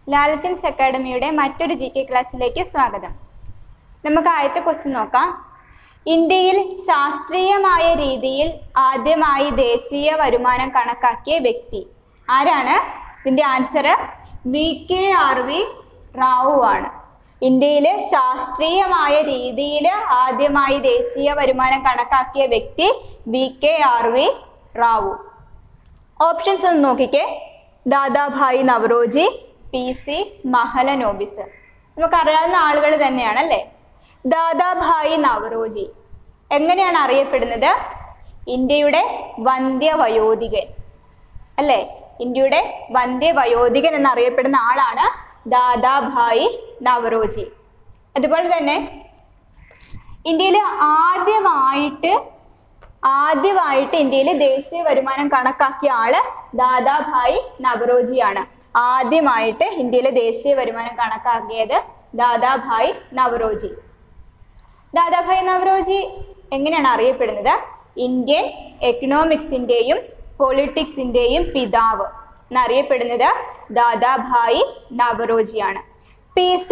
ലാലച്ചൻസ് അക്കാഡമിയുടെ മറ്റൊരു GK ക്ലാസ്സിലേക്ക് സ്വാഗതം. നമുക്ക് ആദ്യത്തെ ക്വസ്റ്റ്യൻ നോക്കാം. ഇന്ത്യയിൽ ശാസ്ത്രീയമായ രീതിയിൽ ആദ്യമായി ദേശീയ വരുമാനം കണക്കാക്കിയ വ്യക്തി ആരാണ്? ഇതിന്റെ ആൻസർ VKRV റാവു ആണ്. ഇന്ത്യയിലെ ശാസ്ത്രീയമായ രീതിയിൽ ആദ്യമായി ദേശീയ വരുമാനം കണക്കാക്കിയ വ്യക്തി VKRV റാവു. ഓപ്ഷൻസ് ഒന്ന് നോക്കിക്കേ. ദാദാഭായി നവറോജി, PC മഹലനോബിസ്. നമുക്കറിയാവുന്ന ആളുകൾ തന്നെയാണ് അല്ലേ? ദാദാഭായി നവറോജി എങ്ങനെയാണ് അറിയപ്പെടുന്നത്? ഇന്ത്യയുടെ വന്ധ്യവയോധികൻ അല്ലേ? ഇന്ത്യയുടെ വന്ധ്യവയോധികൻ എന്നറിയപ്പെടുന്ന ആളാണ് ദാദാഭായി നവറോജി. അതുപോലെ തന്നെ ഇന്ത്യയിൽ ആദ്യമായിട്ട് ഇന്ത്യയിൽ ദേശീയ വരുമാനം കണക്കാക്കിയ ആള് ദാദാഭായി നവറോജിയാണ്. ആദ്യമായിട്ട് ഇന്ത്യയിലെ ദേശീയ വരുമാനം കണക്കാക്കിയത് ദാദാഭായി നവറോജി. ദാദാഭായി നവറോജി എങ്ങനെയാണ് അറിയപ്പെടുന്നത്? ഇന്ത്യൻ എക്കണോമിക്സിന്റെയും പൊളിറ്റിക്സിന്റെയും പിതാവ് എന്നറിയപ്പെടുന്നത് ദാദാഭായി നവറോജിയാണ്. PC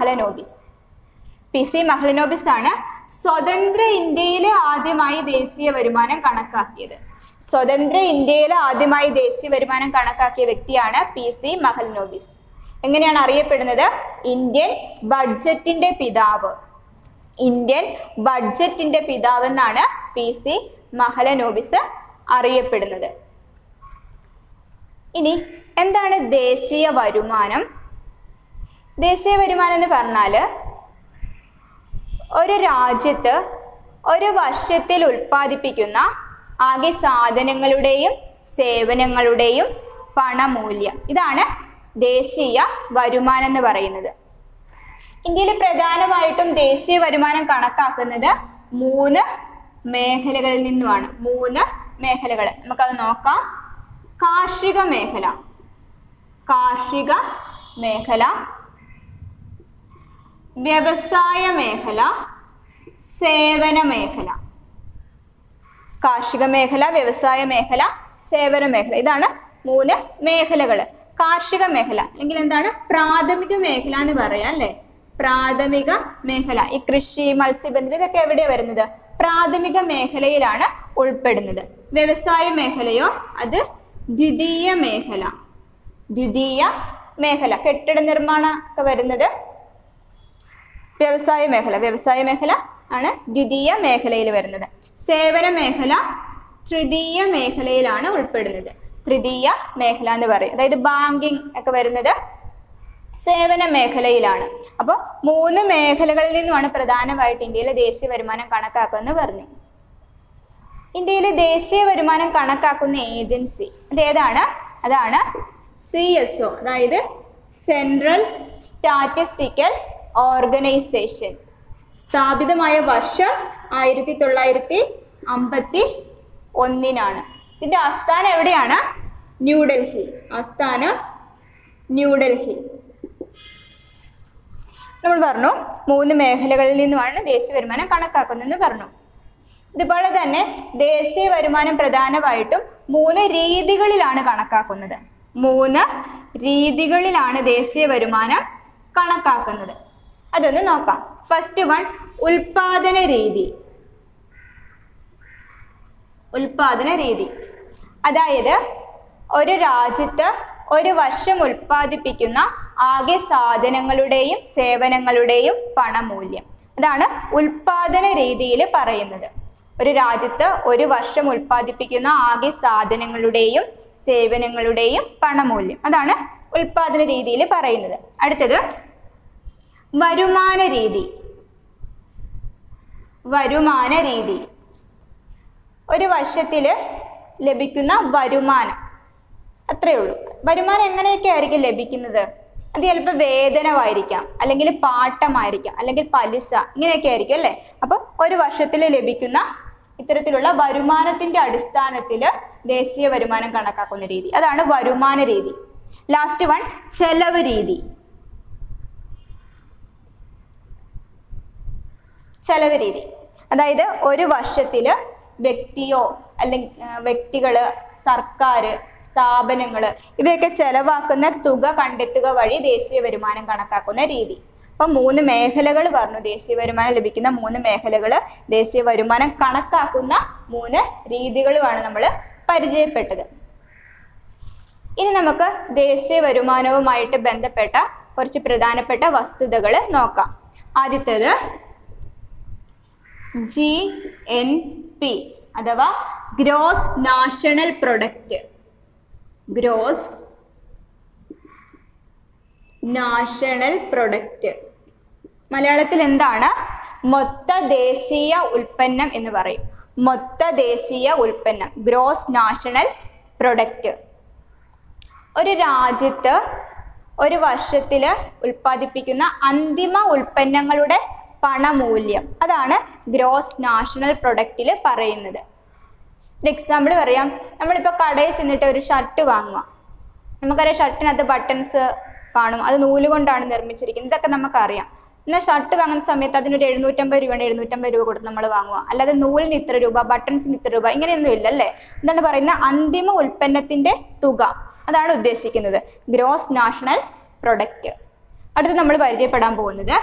മഹലനോബിസ് ആണ് സ്വതന്ത്ര ഇന്ത്യയിൽ ആദ്യമായി ദേശീയ വരുമാനം കണക്കാക്കിയത്. സ്വതന്ത്ര ഇന്ത്യയിൽ ആദ്യമായി ദേശീയ വരുമാനം കണക്കാക്കിയ വ്യക്തിയാണ് PC മഹലനോബിസ്. എങ്ങനെയാണ് അറിയപ്പെടുന്നത്? ഇന്ത്യൻ ബഡ്ജറ്റിന്റെ പിതാവ് എന്നാണ് PC മഹലനോബിസ് അറിയപ്പെടുന്നത്. ഇനി എന്താണ് ദേശീയ വരുമാനം? ദേശീയ വരുമാനം എന്ന് പറഞ്ഞാൽ ഒരു രാജ്യത്ത് ഒരു വർഷത്തിൽ ഉൽപ്പാദിപ്പിക്കുന്ന ആകെ സാധനങ്ങളുടെയും സേവനങ്ങളുടെയും പണമൂല്യം. ഇതാണ് ദേശീയ വരുമാനം എന്ന് പറയുന്നത്. ഇന്ത്യയിൽ പ്രധാനമായിട്ടും ദേശീയ വരുമാനം കണക്കാക്കുന്നത് 3 മേഖലകളിൽ നിന്നുമാണ്. 3 മേഖലകൾ നമുക്കത് നോക്കാം. കാർഷിക മേഖല, വ്യവസായ മേഖല, സേവന മേഖല. കാർഷിക മേഖല, വ്യവസായ മേഖല, സേവന മേഖല. ഇതാണ് 3 മേഖലകൾ. കാർഷിക മേഖല അല്ലെങ്കിൽ എന്താണ്? പ്രാഥമിക മേഖല എന്ന് പറയാം അല്ലെ? പ്രാഥമിക മേഖല ഈ കൃഷി, മത്സ്യബന്ധനം ഇതൊക്കെ എവിടെയാണ് വരുന്നത്? പ്രാഥമിക മേഖലയിലാണ് ഉൾപ്പെടുന്നത്. വ്യവസായ മേഖലയോ അത് ദ്വിതീയ മേഖല. കെട്ടിട നിർമ്മാണം ഒക്കെ വരുന്നത് വ്യവസായ മേഖല ആണ് ദ്വിതീയ മേഖലയിൽ വരുന്നത്. സേവന മേഖല തൃതീയ മേഖലയിലാണ് ഉൾപ്പെടുന്നത്. തൃതീയ മേഖല എന്ന് പറയും. അതായത് ബാങ്കിങ് ഒക്കെ വരുന്നത് സേവന മേഖലയിലാണ്. അപ്പോൾ 3 മേഖലകളിൽ നിന്നുമാണ് പ്രധാനമായിട്ട് ഇന്ത്യയിലെ ദേശീയ വരുമാനം കണക്കാക്കുമെന്ന് പറഞ്ഞു. ഇന്ത്യയിലെ ദേശീയ വരുമാനം കണക്കാക്കുന്ന ഏജൻസി അതേതാണ്? അതാണ് CSO, അതായത് സെൻട്രൽ സ്റ്റാറ്റിസ്റ്റിക്കൽ ഓർഗനൈസേഷൻ. സ്ഥാപിതമായ വർഷം 1951. ഇതിന്റെ ആസ്ഥാനം എവിടെയാണ്? ന്യൂഡൽഹി. നമ്മൾ പറഞ്ഞു 3 മേഖലകളിൽ നിന്നുമാണ് ദേശീയ വരുമാനം കണക്കാക്കുന്നതെന്ന് പറഞ്ഞു. ഇതുപോലെ തന്നെ ദേശീയ വരുമാനം പ്രധാനമായിട്ടും 3 രീതികളിലാണ് കണക്കാക്കുന്നത്. 3 രീതികളിലാണ് ദേശീയ വരുമാനം കണക്കാക്കുന്നത്. അതൊന്ന് നോക്കാം. ഫസ്റ്റ് വൺ ഉൽപാദന രീതി. അതായത് ഒരു രാജ്യത്ത് ഒരു വർഷം ഉൽപ്പാദിപ്പിക്കുന്ന ആകെ സാധനങ്ങളുടെയും സേവനങ്ങളുടെയും പണമൂല്യം. അതാണ് ഉൽപാദന രീതിയിൽ പറയുന്നത്. ഒരു രാജ്യത്ത് ഒരു വർഷം ഉൽപ്പാദിപ്പിക്കുന്ന ആകെ സാധനങ്ങളുടെയും സേവനങ്ങളുടെയും പണമൂല്യം. അതാണ് ഉൽപാദന രീതിയിൽ പറയുന്നത്. അടുത്തത് വരുമാന രീതി. ഒരു വർഷത്തിൽ ലഭിക്കുന്ന വരുമാനം, അത്രയേ ഉള്ളൂ. വരുമാനം എങ്ങനെയൊക്കെ ആയിരിക്കും ലഭിക്കുന്നത്? അത് ചിലപ്പോൾ വേതനമായിരിക്കാം, അല്ലെങ്കിൽ പാട്ടമായിരിക്കാം, അല്ലെങ്കിൽ പലിശ, ഇങ്ങനെയൊക്കെ ആയിരിക്കും അല്ലേ? അപ്പം ഒരു വർഷത്തിൽ ലഭിക്കുന്ന ഇത്തരത്തിലുള്ള വരുമാനത്തിന്റെ അടിസ്ഥാനത്തിൽ ദേശീയ വരുമാനം കണക്കാക്കുന്ന രീതി അതാണ് വരുമാന രീതി. ലാസ്റ്റ് വൺ ചെലവ് രീതി. അതായത് ഒരു വർഷത്തിൽ വ്യക്തികള്, സർക്കാർ, സ്ഥാപനങ്ങൾ ഇവയൊക്കെ ചെലവാക്കുന്ന തുക കണ്ടെത്തുക വഴി ദേശീയ വരുമാനം കണക്കാക്കുന്ന രീതി. അപ്പൊ 3 മേഖലകൾ പറഞ്ഞു. ദേശീയ വരുമാനം ലഭിക്കുന്ന 3 മേഖലകൾ, ദേശീയ വരുമാനം കണക്കാക്കുന്ന 3 രീതികളുമാണ് നമ്മൾ പരിചയപ്പെട്ടത്. ഇനി നമുക്ക് ദേശീയ വരുമാനവുമായിട്ട് ബന്ധപ്പെട്ട കുറച്ച് പ്രധാനപ്പെട്ട വസ്തുതകൾ നോക്കാം. ആദ്യത്തേത് GNP അഥവാ gross national product. Gross national product മലയാളത്തിൽ എന്താണ്? മൊത്ത ദേശീയ ഉൽപ്പന്നം എന്ന് പറയും. മൊത്ത ദേശീയ ഉൽപ്പന്നം, ഗ്രോസ് നാഷണൽ പ്രൊഡക്റ്റ്. ഒരു രാജ്യത്ത് ഒരു വർഷത്തിൽ ഉൽപ്പാദിപ്പിക്കുന്ന അന്തിമ ഉൽപ്പന്നങ്ങളുടെ പണമൂല്യം, അതാണ് ഗ്രോസ് നാഷണൽ പ്രൊഡക്റ്റിൽ പറയുന്നത്. ഒരു എക്സാമ്പിൾ പറയാം. നമ്മളിപ്പോൾ കടയിൽ ചെന്നിട്ട് ഒരു ഷർട്ട് വാങ്ങുക. നമുക്കറിയാം ഷർട്ടിനകത്ത് ബട്ടൺസ് കാണും, അത് നൂല് കൊണ്ടാണ് നിർമ്മിച്ചിരിക്കുന്നത്. ഇതൊക്കെ നമുക്കറിയാം. എന്നാൽ ഷർട്ട് വാങ്ങുന്ന സമയത്ത് അതിനൊരു 750 രൂപയാണ്, 750 രൂപ കൊടുത്ത് നമ്മൾ വാങ്ങുക. അല്ലാതെ നൂലിന് ഇത്ര രൂപ, ബട്ടൺസിന് ഇത്ര രൂപ, ഇങ്ങനെയൊന്നും ഇല്ല അല്ലേ? എന്താണ് പറയുന്നത്? അന്തിമ ഉൽപ്പന്നത്തിന്റെ തുക, അതാണ് ഉദ്ദേശിക്കുന്നത് ഗ്രോസ് നാഷണൽ പ്രൊഡക്റ്റ്. അടുത്ത് നമ്മൾ പരിചയപ്പെടാൻ പോകുന്നത്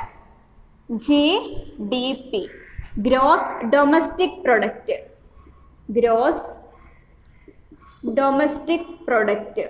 GDP, gross domestic product. Gross domestic product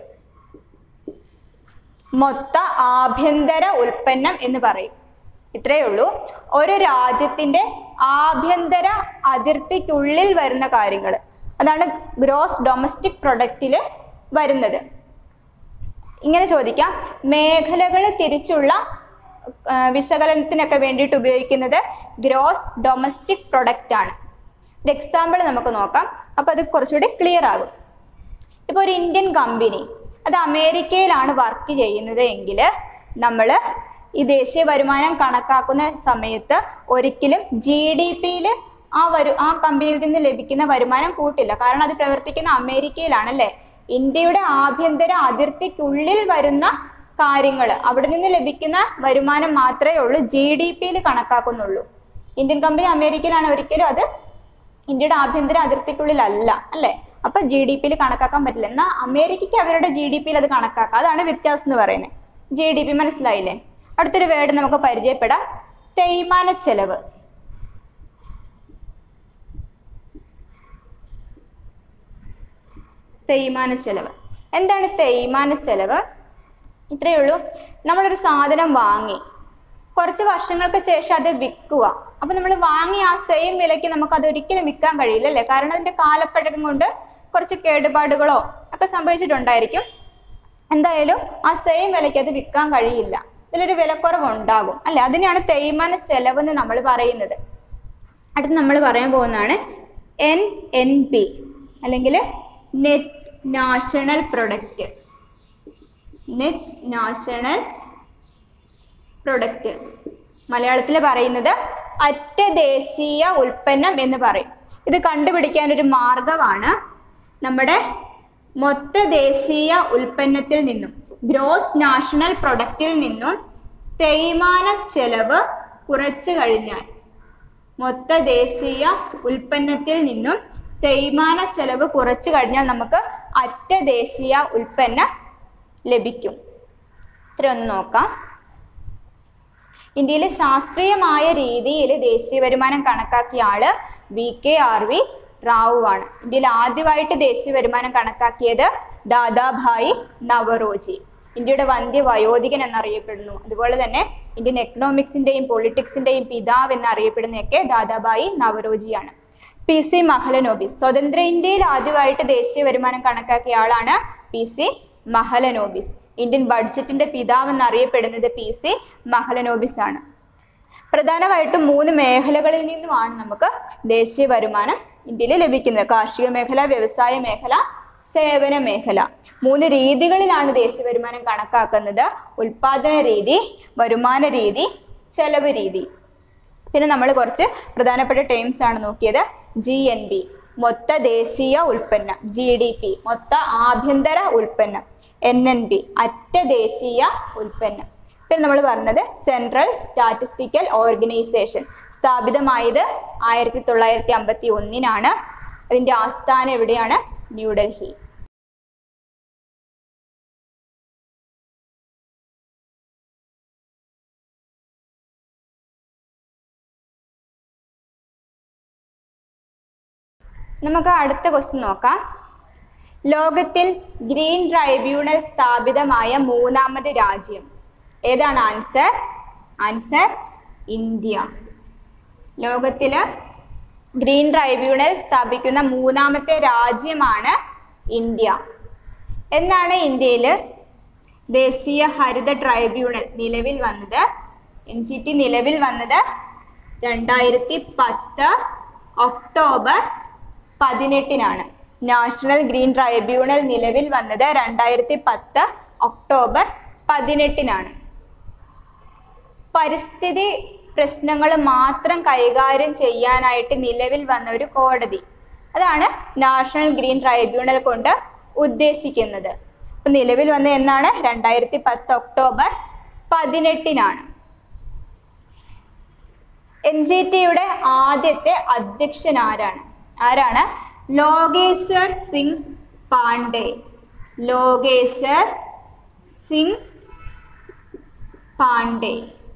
മൊത്ത ആഭ്യന്തര ഉൽപ്പന്നം എന്ന് പറയും. ഇത്രയേ ഉള്ളൂ. ഒരു രാജ്യത്തിന്റെ ആഭ്യന്തര അതിർത്തിക്കുള്ളിൽ വരുന്ന കാര്യങ്ങൾ, അതാണ് ഗ്രോസ് ഡൊമസ്റ്റിക് പ്രൊഡക്റ്റിൽ വരുന്നത്. ഇങ്ങനെ ചോദിക്കാം, മേഖലകൾ തിരിച്ചുള്ള വിശകലനത്തിനൊക്കെ വേണ്ടിയിട്ട് ഉപയോഗിക്കുന്നത് ഗ്രോസ് ഡൊമസ്റ്റിക് പ്രൊഡക്റ്റ് ആണ്. ഒരു എക്സാമ്പിൾ നമുക്ക് നോക്കാം, അപ്പോൾ അത് കുറച്ചുകൂടി ക്ലിയർ ആകും. ഇപ്പോൾ ഒരു ഇന്ത്യൻ കമ്പനി അത് അമേരിക്കയിലാണ് വർക്ക് ചെയ്യുന്നത് എങ്കിൽ നമ്മൾ ഈ ദേശീയ വരുമാനം കണക്കാക്കുന്ന സമയത്ത് ഒരിക്കലും GDPയിൽ ആ കമ്പനിയിൽ നിന്ന് ലഭിക്കുന്ന വരുമാനം കൂട്ടില്ല. കാരണം അത് പ്രവർത്തിക്കുന്ന അമേരിക്കയിലാണല്ലേ. ഇന്ത്യയുടെ ആഭ്യന്തര അതിർത്തിക്കുള്ളിൽ വരുന്ന കാര്യങ്ങൾ, അവിടെ നിന്ന് ലഭിക്കുന്ന വരുമാനം മാത്രമേ ഉള്ളൂ GDPയിൽ കണക്കാക്കുന്നുള്ളൂ. ഇന്ത്യൻ കമ്പനി അമേരിക്കയിലാണ്, ഒരിക്കലും അത് ഇന്ത്യയുടെ ആഭ്യന്തര അതിർത്തിക്കുള്ളിലല്ല അല്ലേ. അപ്പൊ GDPയിൽ കണക്കാക്കാൻ പറ്റില്ല. എന്നാൽ അമേരിക്കയ്ക്ക് അവരുടെ GDPയിൽ അത് കണക്കാക്കാം. അതാണ് വ്യത്യാസം എന്ന് പറയുന്നത്. GDP മനസ്സിലായില്ലേ? അടുത്തൊരു വേർഡ് നമുക്ക് പരിചയപ്പെടാം, തേയ്മാന ചെലവ്. തേയ്മാന ചെലവ് എന്താണ്? തേയ്മാന ചെലവ് ഇത്രയേ ഉള്ളൂ. നമ്മളൊരു സാധനം വാങ്ങി കുറച്ച് വർഷങ്ങൾക്ക് ശേഷം അത് വിൽക്കുക. അപ്പൊ നമ്മൾ വാങ്ങി ആ സെയിം വിലയ്ക്ക് നമുക്ക് അത് ഒരിക്കലും വിൽക്കാൻ കഴിയില്ല അല്ലേ. കാരണം അതിന്റെ കാലപ്പഴക്കം കൊണ്ട് കുറച്ച് കേടുപാടുകളോ ഒക്കെ സംഭവിച്ചിട്ടുണ്ടായിരിക്കും. എന്തായാലും ആ സെയിം വിലയ്ക്ക് അത് വിൽക്കാൻ കഴിയില്ല, ഇതിലൊരു വിലക്കുറവ് ഉണ്ടാകും അല്ലെ. അതിനെയാണ് തേയ്മാന ചെലവ് എന്ന് നമ്മൾ പറയുന്നത്. അടുത്ത് നമ്മൾ പറയാൻ പോകുന്നതാണ് NNP അല്ലെങ്കിൽ net national product. Net national product മലയാളത്തിൽ പറയുന്നത് അറ്റ ദേശീയ ഉൽപ്പന്നം എന്ന് പറയും. ഇത് കണ്ടുപിടിക്കാൻ ഒരു മാർഗമാണ് നമ്മുടെ മൊത്ത ദേശീയ ഉൽപ്പന്നത്തിൽ നിന്നും, ഗ്രോസ് നാഷണൽ പ്രൊഡക്റ്റിൽ നിന്നും തേയ്മാന ചെലവ് കുറച്ചു കഴിഞ്ഞാൽ, മൊത്ത ദേശീയ ഉൽപ്പന്നത്തിൽ നിന്നും തേയ്മാന ചെലവ് കുറച്ചു കഴിഞ്ഞാൽ നമുക്ക് അറ്റ ദേശീയ ഉൽപ്പന്നം ലഭിക്കും. ഇത്രയൊന്ന് നോക്കാം. ഇന്ത്യയിലെ ശാസ്ത്രീയമായ രീതിയിൽ ദേശീയ വരുമാനം കണക്കാക്കിയ ആള് VKRV റാവു ആണ്. ഇന്ത്യയിൽ ആദ്യമായിട്ട് ദേശീയ വരുമാനം കണക്കാക്കിയത് ദാദാഭായി നവറോജി, ഇന്ത്യയുടെ വന്ധ്യ വയോധികൻ എന്നറിയപ്പെടുന്നു. അതുപോലെ തന്നെ ഇന്ത്യൻ എക്കണോമിക്സിന്റെയും പൊളിറ്റിക്സിന്റെയും പിതാവ് എന്നറിയപ്പെടുന്നതൊക്കെ ദാദാഭായി നവറോജിയാണ്. PC മഹലനോബിസ്, സ്വതന്ത്ര ഇന്ത്യയിൽ ആദ്യമായിട്ട് ദേശീയ വരുമാനം കണക്കാക്കിയ ആളാണ് PC മഹലനോബിസ്. ഇന്ത്യൻ ബഡ്ജറ്റിന്റെ പിതാവ് എന്നറിയപ്പെടുന്നത് PC മഹലനോബിസ് ആണ്. പ്രധാനമായിട്ടും 3 മേഖലകളിൽ നിന്നുമാണ് നമുക്ക് ദേശീയ വരുമാനം ഇന്ത്യയിൽ ലഭിക്കുന്നത്. കാർഷിക മേഖല, വ്യവസായ മേഖല, സേവന മേഖല. 3 രീതികളിലാണ് ദേശീയ വരുമാനം കണക്കാക്കുന്നത്. ഉൽപാദന രീതി, വരുമാന രീതി, ചെലവ് രീതി. പിന്നെ നമ്മൾ കുറച്ച് പ്രധാനപ്പെട്ട ടേംസ് ആണ് നോക്കിയത്. GNP മൊത്ത ദേശീയ ഉൽപ്പന്നം, GDP മൊത്ത ആഭ്യന്തര ഉൽപ്പന്നം, NNP അറ്റ ദേശീയ ഉൽപ്പന്നം. പിന്നെ നമ്മൾ പറഞ്ഞത് സെൻട്രൽ സ്റ്റാറ്റിസ്റ്റിക്കൽ ഓർഗനൈസേഷൻ സ്ഥാപിതമായത് 1951 അതിന്റെ ആസ്ഥാനം എവിടെയാണ്? ന്യൂഡൽഹി. നമുക്ക് അടുത്ത ക്വസ്റ്റ്യൻ നോക്കാം. ലോകത്തിൽ ഗ്രീൻ ട്രൈബ്യൂണൽ സ്ഥാപിതമായ മൂന്നാമത് രാജ്യം ഏതാണ്? Answer India. ലോകത്തിൽ ഗ്രീൻ ട്രൈബ്യൂണൽ സ്ഥാപിക്കുന്ന മൂന്നാമത്തെ രാജ്യമാണ് ഇന്ത്യ. എന്നാണ് ഇന്ത്യയിൽ ദേശീയ ഹരിത ട്രൈബ്യൂണൽ നിലവിൽ വന്നത്? NGT നിലവിൽ വന്നത് 2010 ഒക്ടോബർ 18 നാഷണൽ ഗ്രീൻ ട്രൈബ്യൂണൽ നിലവിൽ വന്നത് 2010 ഒക്ടോബർ 18 പരിസ്ഥിതി പ്രശ്നങ്ങൾ മാത്രം കൈകാര്യം ചെയ്യാനായിട്ട് നിലവിൽ വന്ന ഒരു കോടതി, അതാണ് നാഷണൽ ഗ്രീൻ ട്രൈബ്യൂണൽ കൊണ്ട് ഉദ്ദേശിക്കുന്നത്. അപ്പൊ നിലവിൽ വന്ന എന്നാണ്? 2010 ഒക്ടോബർ 18 NGTയുടെ ആദ്യത്തെ അധ്യക്ഷൻ ആരാണ്? ലോകേശ്വർ സിംഗ് പാണ്ഡെ. ലോകേശ്വർ സിംഗ് പാണ്ഡെ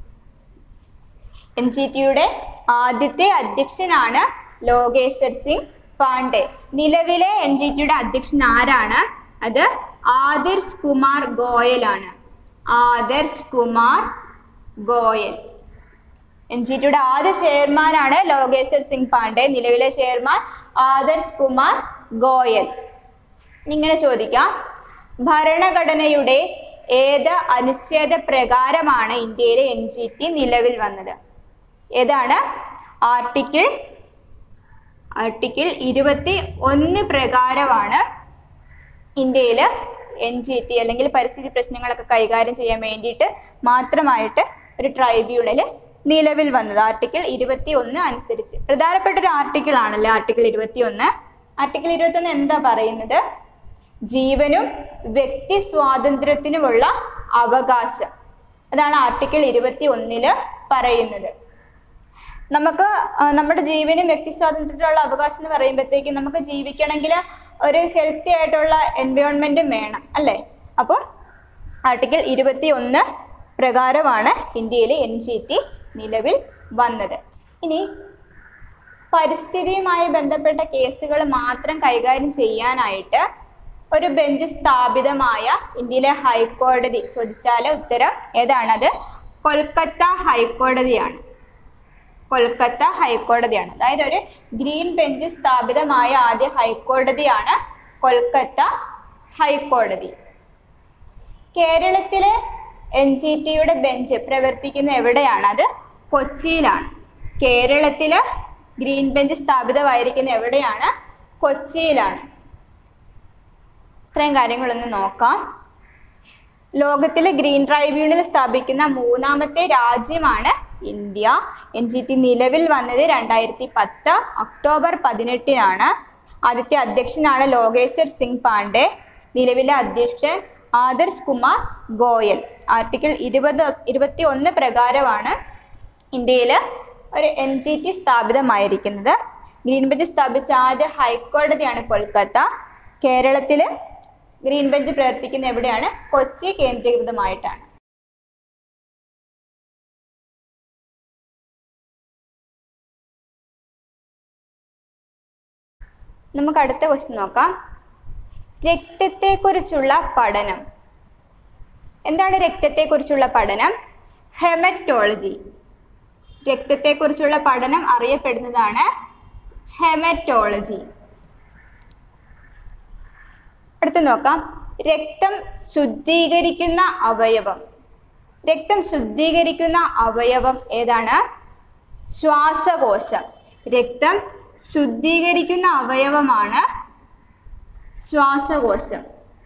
NGTയുടെ ആദ്യത്തെ അധ്യക്ഷനാണ് ലോകേശ്വർ സിംഗ് പാണ്ഡെ. നിലവിലെ NGTയുടെ അധ്യക്ഷൻ ആരാണ്? അത് ആദർശ് കുമാർ ഗോയൽ ആണ്. ആദർശ് കുമാർ ഗോയൽ. NGTയുടെ ആദ്യ ചെയർമാനാണ് ലോകേശ്വർ സിംഗ് പാണ്ഡെ. നിലവിലെ ചെയർമാൻ ആദർശ് കുമാർ ഗോയൽ. ഇങ്ങനെ ചോദിക്കാം, ഭരണഘടനയുടെ ഏത് അനുച്ഛേദ പ്രകാരമാണ് ഇന്ത്യയിലെ NGT നിലവിൽ വന്നത്? ഏതാണ്? ആർട്ടിക്കിൾ 21 പ്രകാരമാണ് ഇന്ത്യയിൽ NGT അല്ലെങ്കിൽ പരിസ്ഥിതി പ്രശ്നങ്ങളൊക്കെ കൈകാര്യം ചെയ്യാൻ വേണ്ടിയിട്ട് മാത്രമായിട്ട് ഒരു ട്രൈബ്യൂണൽ നിലവിൽ വന്നത്. ആർട്ടിക്കിൾ 21 അനുസരിച്ച്. പ്രധാനപ്പെട്ട ഒരു ആർട്ടിക്കിൾ ആണല്ലേ ആർട്ടിക്കിൾ 21. ആർട്ടിക്കിൾ 21 എന്താ പറയുന്നത്? ജീവനും വ്യക്തി സ്വാതന്ത്ര്യത്തിനുമുള്ള അവകാശം. അതാണ് ആർട്ടിക്കിൾ 21 പറയുന്നത്. നമുക്ക് നമ്മുടെ ജീവനും വ്യക്തി സ്വാതന്ത്ര്യത്തിനുള്ള അവകാശം എന്ന് പറയുമ്പോഴത്തേക്കും നമുക്ക് ജീവിക്കണമെങ്കിൽ ഒരു ഹെൽത്തി ആയിട്ടുള്ള എൻവയോൺമെന്റും വേണം അല്ലേ? അപ്പോൾ ആർട്ടിക്കിൾ 21 പ്രകാരമാണ് ഇന്ത്യയിലെ NGT നിലവിൽ വന്നത്. ഇനി പരിസ്ഥിതിയുമായി ബന്ധപ്പെട്ട കേസുകൾ മാത്രം കൈകാര്യം ചെയ്യാനായിട്ട് ഒരു ബെഞ്ച് സ്ഥാപിതമായ ഇന്ത്യയിലെ ഹൈക്കോടതി ചോദിച്ചാൽ ഉത്തരം ഏതാണത്? കൊൽക്കത്ത ഹൈക്കോടതിയാണ്. കൊൽക്കത്ത ഹൈക്കോടതിയാണ്. അതായത് ഒരു ഗ്രീൻ ബെഞ്ച് സ്ഥാപിതമായ ആദ്യ ഹൈക്കോടതിയാണ് കൊൽക്കത്ത ഹൈക്കോടതി. കേരളത്തിലെ NGTയുടെ ബെഞ്ച് പ്രവർത്തിക്കുന്ന എവിടെയാണ്? അത് കൊച്ചിയിലാണ്. കേരളത്തില് ഗ്രീൻ ബെഞ്ച് സ്ഥാപിതമായിരിക്കുന്ന എവിടെയാണ്? കൊച്ചിയിലാണ്. ഇത്രയും കാര്യങ്ങളൊന്ന് നോക്കാം. ലോകത്തിലെ ഗ്രീൻ ട്രൈബ്യൂണൽ സ്ഥാപിക്കുന്ന മൂന്നാമത്തെ രാജ്യമാണ് ഇന്ത്യ. NGT നിലവിൽ വന്നത് 2010 ഒക്ടോബർ 18 ആദ്യത്തെ അധ്യക്ഷനാണ് ലോകേശ്വർ സിംഗ് പാണ്ഡെ. നിലവിലെ അധ്യക്ഷൻ ആദർശ് കുമാർ ഗോയൽ. ആർട്ടിക്കിൾ 21 പ്രകാരമാണ് ഇന്ത്യയിൽ ഒരു NGT സ്ഥാപിതമായിരിക്കുന്നത്. ഗ്രീൻ ബെഞ്ച് സ്ഥാപിച്ച ആദ്യ ഹൈക്കോടതിയാണ് കൊൽക്കത്ത. കേരളത്തിൽ ഗ്രീൻ ബെഞ്ച് പ്രവർത്തിക്കുന്ന എവിടെയാണ്? കൊച്ചി കേന്ദ്രീകൃതമായിട്ടാണ്. നമുക്ക് അടുത്ത ക്വസ്റ്റ്യൻ നോക്കാം. രക്തത്തെക്കുറിച്ചുള്ള പഠനം. എന്താണ് രക്തത്തെക്കുറിച്ചുള്ള പഠനം? ഹെമറ്റോളജി. രക്തത്തെക്കുറിച്ചുള്ള പഠനം അറിയപ്പെടുന്നതാണ് ഹെമറ്റോളജി. അടുത്ത് നോക്കാം, രക്തം ശുദ്ധീകരിക്കുന്ന അവയവം. രക്തം ശുദ്ധീകരിക്കുന്ന അവയവം ഏതാണ്? ശ്വാസകോശം. രക്തം ശുദ്ധീകരിക്കുന്ന അവയവമാണ് ശ്വാസകോശം.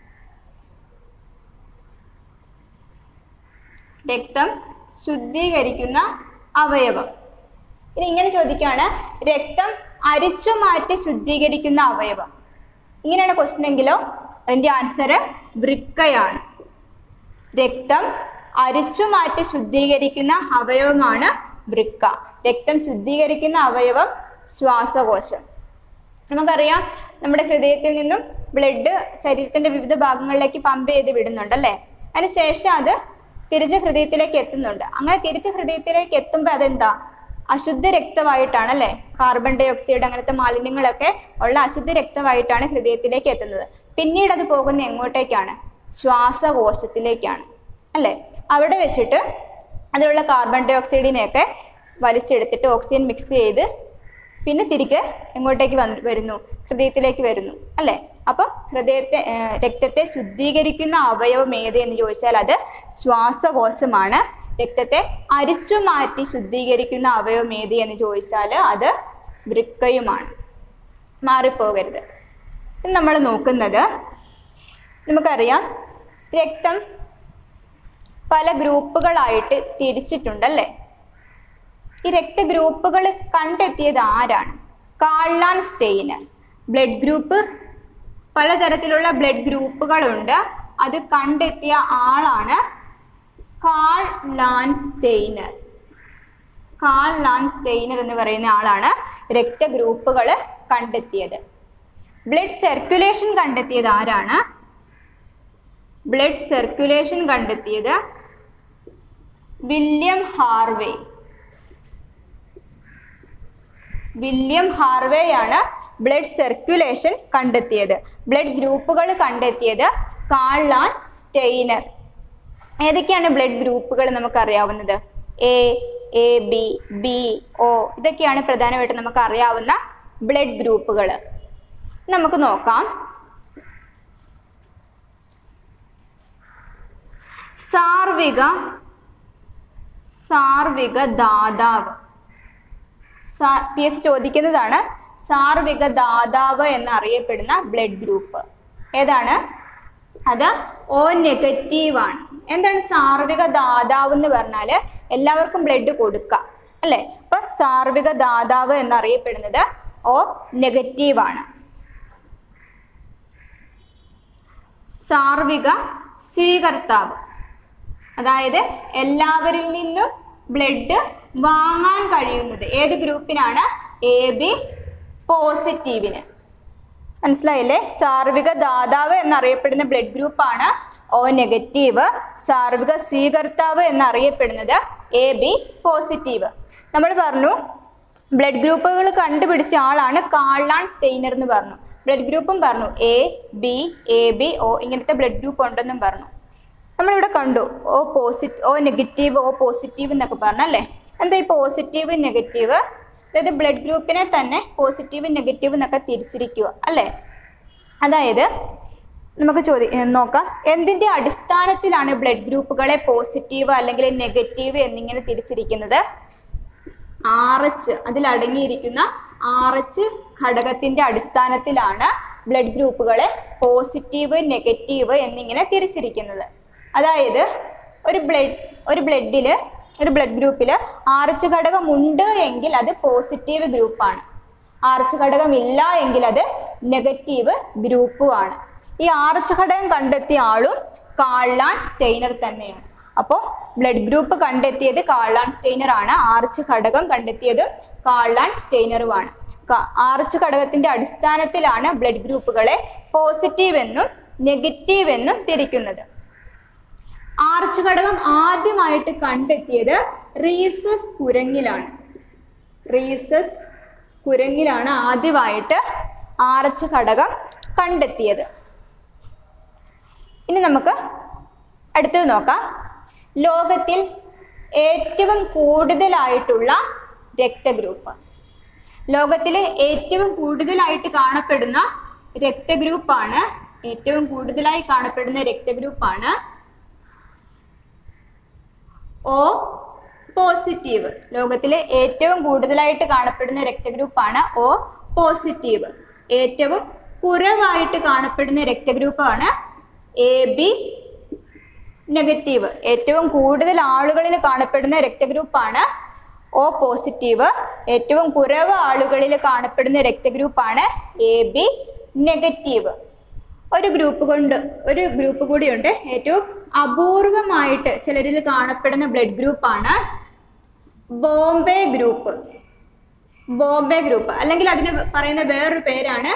രക്തം ശുദ്ധീകരിക്കുന്ന അവയവം. ഇനി ഇങ്ങനെ ചോദിക്കുകയാണ്, രക്തം അരിച്ചു മാറ്റി ശുദ്ധീകരിക്കുന്ന അവയവം. ഇങ്ങനെയാണ് ക്വസ്റ്റ്യൻ എങ്കിലോ അതിൻ്റെ ആൻസർ വൃക്കയാണ്. രക്തം അരിച്ചു മാറ്റി ശുദ്ധീകരിക്കുന്ന അവയവമാണ് വൃക്ക. രക്തം ശുദ്ധീകരിക്കുന്ന അവയവം ശ്വാസകോശം. നമുക്കറിയാം, നമ്മുടെ ഹൃദയത്തിൽ നിന്നും ബ്ലഡ് ശരീരത്തിന്റെ വിവിധ ഭാഗങ്ങളിലേക്ക് പമ്പ് ചെയ്ത് വിടുന്നുണ്ട് അല്ലേ? അതിനുശേഷം അത് തിരിച്ച് ഹൃദയത്തിലേക്ക് എത്തുന്നുണ്ട്. അങ്ങനെ തിരിച്ച് ഹൃദയത്തിലേക്ക് എത്തുമ്പോൾ അതെന്താ? അശുദ്ധ രക്തമായിട്ടാണ് അല്ലെ, കാർബൺ ഡൈ ഓക്സൈഡ് അങ്ങനത്തെ മാലിന്യങ്ങളൊക്കെ ഉള്ള അശുദ്ധ രക്തമായിട്ടാണ് ഹൃദയത്തിലേക്ക് എത്തുന്നത്. പിന്നീട് അത് പോകുന്ന എങ്ങോട്ടേക്കാണ്? ശ്വാസകോശത്തിലേക്കാണ് അല്ലെ. അവിടെ വെച്ചിട്ട് അതിലുള്ള കാർബൺ ഡൈ ഓക്സൈഡിനെയൊക്കെ വലിച്ചെടുത്തിട്ട് ഓക്സിജൻ മിക്സ് ചെയ്ത് പിന്നെ തിരികെ എങ്ങോട്ടേക്ക് വരുന്നു? ഹൃദയത്തിലേക്ക് വരുന്നു അല്ലെ. അപ്പൊ രക്തത്തെ ശുദ്ധീകരിക്കുന്ന അവയവം ഏത് എന്ന് ചോദിച്ചാൽ അത് ശ്വാസകോശമാണ്. രക്തത്തെ അരിച്ചു മാറ്റി ശുദ്ധീകരിക്കുന്ന അവയവം ഏത് എന്ന് ചോദിച്ചാൽ അത് വൃക്കയുമാണ്. മാറിപ്പോകരുത്. നമ്മൾ നോക്കുന്നത്, നമുക്കറിയാം രക്തം പല ഗ്രൂപ്പുകളായിട്ട് തിരിച്ചിട്ടുണ്ടല്ലേ. ഈ രക്തഗ്രൂപ്പുകൾ കണ്ടെത്തിയത് ആരാണ്? Karl Landsteiner. ബ്ലഡ് ഗ്രൂപ്പ്, പലതരത്തിലുള്ള ബ്ലഡ് ഗ്രൂപ്പുകളുണ്ട്, അത് കണ്ടെത്തിയ ആളാണ് കാൾ ലാൻഡ്സ്റ്റൈനർ. കാൾ ലാൻഡ്സ്റ്റൈനർ എന്ന് പറയുന്ന ആളാണ് രക്തഗ്രൂപ്പുകൾ കണ്ടെത്തിയത്. ബ്ലഡ് സർക്കുലേഷൻ കണ്ടെത്തിയത് ആരാണ്? ബ്ലഡ് സർക്കുലേഷൻ കണ്ടെത്തിയത് വില്യം ഹാർവേ. വില്യം ഹാർവേ ആണ് ബ്ലഡ് സർക്കുലേഷൻ കണ്ടെത്തിയത്. ബ്ലഡ് ഗ്രൂപ്പുകൾ കണ്ടെത്തിയത് കാൾ ലാൻഡ്സ്റ്റൈനർ. ഏതൊക്കെയാണ് ബ്ലഡ് ഗ്രൂപ്പുകൾ നമുക്ക് അറിയാവുന്നത്? എ ബി ബി ഒ ഇതൊക്കെയാണ് പ്രധാനമായിട്ടും നമുക്ക് അറിയാവുന്ന ബ്ലഡ് ഗ്രൂപ്പുകൾ. നമുക്ക് നോക്കാം. സാർവിക ദാതാവ്. PH ചോദിക്കുന്നതാണ്. സാർവിക ദാതാവ് എന്നറിയപ്പെടുന്ന ബ്ലഡ് ഗ്രൂപ്പ് ഏതാണ്? അത് O നെഗറ്റീവ് ആണ്. എന്താണ് സാർവിക ദാതാവ് എന്ന് പറഞ്ഞാൽ? എല്ലാവർക്കും ബ്ലഡ് കൊടുക്കാം അല്ലെ. അപ്പൊ സാർവിക ദാതാവ് എന്നറിയപ്പെടുന്നത് O നെഗറ്റീവ് ആണ്. സാർവിക സ്വീകർത്താവ്, അതായത് എല്ലാവരിൽ നിന്നും ബ്ലഡ് വാങ്ങാൻ കഴിയുന്നത് ഏത് ഗ്രൂപ്പിനാണ്? AB പോസിറ്റീവിന്. മനസ്സിലായില്ലേ? സാർവിക ദാതാവ് എന്നറിയപ്പെടുന്ന ബ്ലഡ് ഗ്രൂപ്പാണ് O നെഗറ്റീവ്. സാർവിക സ്വീകർത്താവ് എന്നറിയപ്പെടുന്നത് AB പോസിറ്റീവ്. നമ്മൾ പറഞ്ഞു ബ്ലഡ് ഗ്രൂപ്പുകൾ കണ്ടുപിടിച്ച ആളാണ് കാൾ ലാൻഡ്സ്റ്റൈനർ എന്ന് പറഞ്ഞു. ബ്ലഡ് ഗ്രൂപ്പും പറഞ്ഞു A B AB O ഇങ്ങനത്തെ ബ്ലഡ് ഗ്രൂപ്പ് ഉണ്ടെന്നും പറഞ്ഞു. നമ്മളിവിടെ കണ്ടു O നെഗറ്റീവ് O പോസിറ്റീവ് എന്നൊക്കെ പറഞ്ഞല്ലേ. എന്താ ഈ പോസിറ്റീവ് നെഗറ്റീവ്? അതായത് ബ്ലഡ് ഗ്രൂപ്പിനെ തന്നെ പോസിറ്റീവ് നെഗറ്റീവ് എന്നൊക്കെ തിരിച്ചിരിക്കുക അല്ലേ. അതായത് നമുക്ക് നോക്കാം, എന്തിന്റെ അടിസ്ഥാനത്തിലാണ് ബ്ലഡ് ഗ്രൂപ്പുകളെ പോസിറ്റീവ് അല്ലെങ്കിൽ നെഗറ്റീവ് എന്നിങ്ങനെ തിരിച്ചിരിക്കുന്നത്? RH, അതിലടങ്ങിയിരിക്കുന്ന RH ഘടകത്തിന്റെ അടിസ്ഥാനത്തിലാണ് ബ്ലഡ് ഗ്രൂപ്പുകളെ പോസിറ്റീവ് നെഗറ്റീവ് എന്നിങ്ങനെ തിരിച്ചിരിക്കുന്നത്. അതായത് ഒരു ബ്ലഡ് ഗ്രൂപ്പിൽ RH ഘടകം ഉണ്ട് എങ്കിൽ അത് പോസിറ്റീവ് ഗ്രൂപ്പാണ്. RH ഘടകം ഇല്ല എങ്കിൽ അത് നെഗറ്റീവ് ഗ്രൂപ്പുമാണ്. ഈ RH ഘടകം കണ്ടെത്തിയ ആളും കാൾ ലാൻഡ്സ്റ്റൈനർ തന്നെയാണ്. അപ്പോൾ ബ്ലഡ് ഗ്രൂപ്പ് കണ്ടെത്തിയത് കാൾ ലാൻഡ്സ്റ്റൈനർ ആണ്. RH ഘടകം കണ്ടെത്തിയതും കാൾ ലാൻഡ്സ്റ്റൈനറുമാണ്. RH ഘടകത്തിന്റെ അടിസ്ഥാനത്തിലാണ് ബ്ലഡ് ഗ്രൂപ്പുകളെ പോസിറ്റീവ് എന്നും നെഗറ്റീവ് എന്നും തിരിക്കുന്നത്. RH ഘടകം ആദ്യമായിട്ട് കണ്ടെത്തിയത് റീസസ് കുരങ്ങിലാണ് ആദ്യമായിട്ട് RH ഘടകം കണ്ടെത്തിയത്. ഇനി നമുക്ക് അടുത്തത് നോക്കാം. ലോകത്തിൽ ഏറ്റവും കൂടുതലായിട്ടുള്ള രക്തഗ്രൂപ്പ്. ലോകത്തിൽ ഏറ്റവും കൂടുതലായിട്ട് കാണപ്പെടുന്ന രക്തഗ്രൂപ്പാണ് O പോസിറ്റീവ്. ലോകത്തിലെ ഏറ്റവും കൂടുതലായിട്ട് കാണപ്പെടുന്ന രക്തഗ്രൂപ്പാണ് O പോസിറ്റീവ്. ഏറ്റവും കുറവായിട്ട് കാണപ്പെടുന്ന രക്തഗ്രൂപ്പാണ് AB നെഗറ്റീവ്. ഏറ്റവും കൂടുതൽ ആളുകളിൽ കാണപ്പെടുന്ന രക്തഗ്രൂപ്പാണ് O പോസിറ്റീവ്. ഏറ്റവും കുറവ് ആളുകളിൽ കാണപ്പെടുന്ന രക്തഗ്രൂപ്പാണ് AB നെഗറ്റീവ്. ഒരു ഗ്രൂപ്പ് കൂടിയുണ്ട്. ഏറ്റവും അപൂർവമായിട്ട് ചിലരിൽ കാണപ്പെടുന്ന ബ്ലഡ് ഗ്രൂപ്പാണ് ബോംബെ ഗ്രൂപ്പ്. അല്ലെങ്കിൽ അതിന് പറയുന്ന വേറൊരു പേരാണ്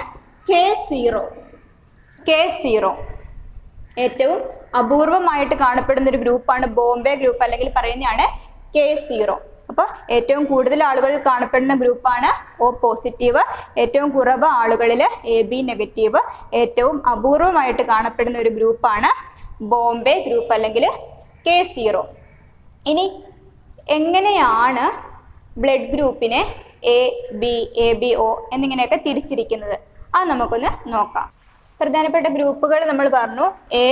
K0. ഏറ്റവും അപൂർവമായിട്ട് കാണപ്പെടുന്ന ഒരു ഗ്രൂപ്പാണ് ബോംബെ ഗ്രൂപ്പ്, അല്ലെങ്കിൽ പറയുന്നതാണ് K0. അപ്പോൾ ഏറ്റവും കൂടുതൽ ആളുകളിൽ കാണപ്പെടുന്ന ഗ്രൂപ്പാണ് O പോസിറ്റീവ്, ഏറ്റവും കുറവ് ആളുകളിൽ AB നെഗറ്റീവ്, ഏറ്റവും അപൂർവമായിട്ട് കാണപ്പെടുന്ന ഒരു ഗ്രൂപ്പാണ് ബോംബെ ഗ്രൂപ്പ് അല്ലെങ്കിൽ K0. ഇനി എങ്ങനെയാണ് ബ്ലഡ് ഗ്രൂപ്പിനെ ABO എന്നിങ്ങനെയൊക്കെ തിരിച്ചിരിക്കുന്നത് അത് നമുക്കൊന്ന് നോക്കാം. പ്രധാനപ്പെട്ട ഗ്രൂപ്പുകൾ നമ്മൾ പറഞ്ഞു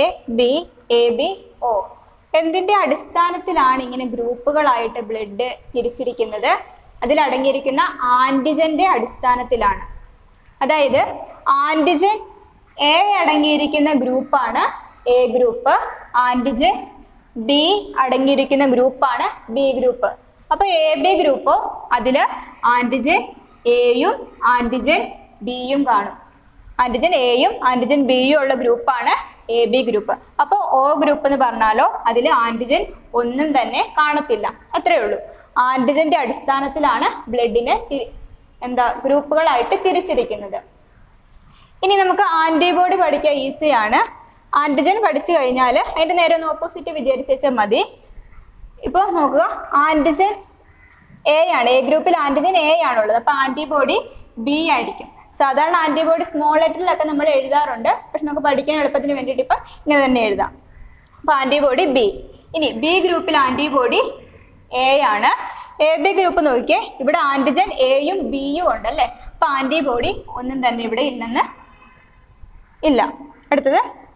ABO. എന്തിന്റെ അടിസ്ഥാനത്തിലാണ് ഇങ്ങനെ ഗ്രൂപ്പുകളായിട്ട് ബ്ലഡ് തിരിച്ചിരിക്കുന്നത്? അതിലടങ്ങിയിരിക്കുന്ന ആന്റിജന്റെ അടിസ്ഥാനത്തിലാണ്. അതായത് ആന്റിജൻ A അടങ്ങിയിരിക്കുന്ന ഗ്രൂപ്പാണ് A ഗ്രൂപ്പ്, ആന്റിജൻ B അടങ്ങിയിരിക്കുന്ന ഗ്രൂപ്പാണ് B ഗ്രൂപ്പ്. അപ്പൊ AB ഗ്രൂപ്പ് അതില് ആന്റിജൻ Aയും ആന്റിജൻ Bയും കാണും. ആന്റിജൻ Aയും ആന്റിജൻ Bയും ഉള്ള ഗ്രൂപ്പാണ് AB ഗ്രൂപ്പ്. അപ്പോൾ O ഗ്രൂപ്പ് എന്ന് പറഞ്ഞാലോ അതിൽ ആന്റിജൻ ഒന്നും തന്നെ കാണത്തില്ല. അത്രേ ഉള്ളൂ. ആന്റിജന്റെ അടിസ്ഥാനത്തിലാണ് ബ്ലഡിനെ ഗ്രൂപ്പുകളായിട്ട് തിരിച്ചിരിക്കുന്നത്. ഇനി നമുക്ക് ആന്റിബോഡി പഠിക്കാൻ ഈസിയാണ്. ആന്റിജൻ പഠിച്ചു കഴിഞ്ഞാൽ അതിന്റെ നേരെ ഒന്ന് ഓപ്പോസിറ്റ് വിചാരിച്ചാൽ മതി. ഇപ്പോൾ നോക്കുക, ആന്റിജൻ A ആണ്, A ഗ്രൂപ്പിൽ ആന്റിജൻ A ആണുള്ളത്. അപ്പൊ ആന്റിബോഡി B ആയിരിക്കും. സാധാരണ ആന്റിബോഡി സ്മോൾ ലെറ്ററിലൊക്കെ നമ്മൾ എഴുതാറുണ്ട്, പക്ഷെ നമുക്ക് പഠിക്കാൻ എളുപ്പത്തിന് വേണ്ടിയിട്ട് ഇപ്പം ഇങ്ങനെ തന്നെ എഴുതാം. അപ്പൊ ആന്റിബോഡി B. ഇനി B ഗ്രൂപ്പിൽ ആന്റിബോഡി A ആണ്. AB ഗ്രൂപ്പ് നോക്കിയേ, ഇവിടെ ആന്റിജൻ Aയും Bയും ഉണ്ട് അല്ലേ. അപ്പൊ ആന്റിബോഡി ഒന്നും തന്നെ ഇവിടെ ഇല്ല. അടുത്തത്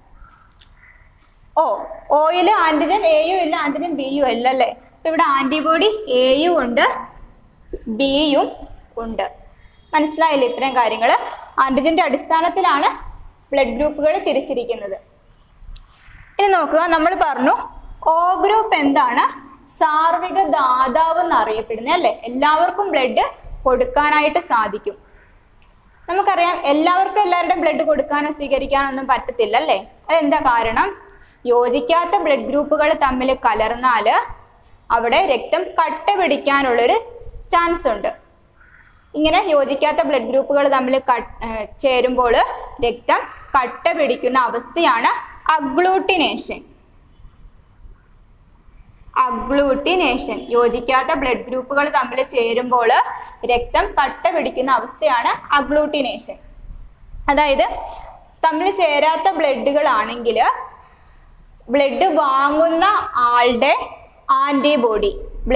ഓയിൽ ആന്റിജൻ Aയും ഇല്ല, ആന്റിജൻ Bയും ഇല്ല അല്ലേ. അപ്പൊ ഇവിടെ ആന്റിബോഡി Aയും ഉണ്ട് Bയും ഉണ്ട്. മനസ്സിലായില്ലേ? ഇത്രയും കാര്യങ്ങൾ ആന്റിജന്റെ അടിസ്ഥാനത്തിലാണ് ബ്ലഡ് ഗ്രൂപ്പുകൾ തിരിച്ചിരിക്കുന്നത്. ഇനി നോക്കുക, നമ്മൾ പറഞ്ഞു O ഗ്രൂപ്പ് എന്താണ്? സാർവിക ദാതാവ് എന്നറിയപ്പെടുന്നത് അല്ലേ. എല്ലാവർക്കും ബ്ലഡ് കൊടുക്കാനായിട്ട് സാധിക്കും. നമുക്കറിയാം എല്ലാവർക്കും എല്ലാവരുടെയും ബ്ലഡ് കൊടുക്കാനോ സ്വീകരിക്കാനോ ഒന്നും പറ്റത്തില്ല അല്ലേ. അതെന്താ കാരണം? യോജിക്കാത്ത ബ്ലഡ് ഗ്രൂപ്പുകൾ തമ്മിൽ കലർന്നാൽ അവിടെ രക്തം കട്ട പിടിക്കാനുള്ളൊരു ചാൻസ് ഉണ്ട്. ഇങ്ങനെ യോജിക്കാത്ത ബ്ലഡ് ഗ്രൂപ്പുകൾ തമ്മിൽ ചേരുമ്പോൾ രക്തം കട്ട പിടിക്കുന്ന അവസ്ഥയാണ് അഗ്ലൂട്ടിനേഷൻ. യോജിക്കാത്ത ബ്ലഡ് ഗ്രൂപ്പുകൾ തമ്മിൽ ചേരുമ്പോൾ രക്തം കട്ട പിടിക്കുന്ന അവസ്ഥയാണ് അഗ്ലൂട്ടിനേഷൻ. അതായത് തമ്മിൽ ചേരാത്ത ബ്ലഡുകളാണെങ്കിൽ ബ്ലഡ് വാങ്ങുന്ന ആളുടെ ആന്റിബോഡി,